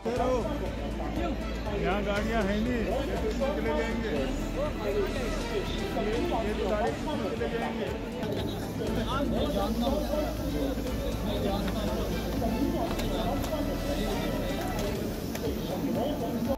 यहाँ गाड़ियाँ हैं नहीं, चले जाएंगे, ये तो गाड़ी चले जाएंगे।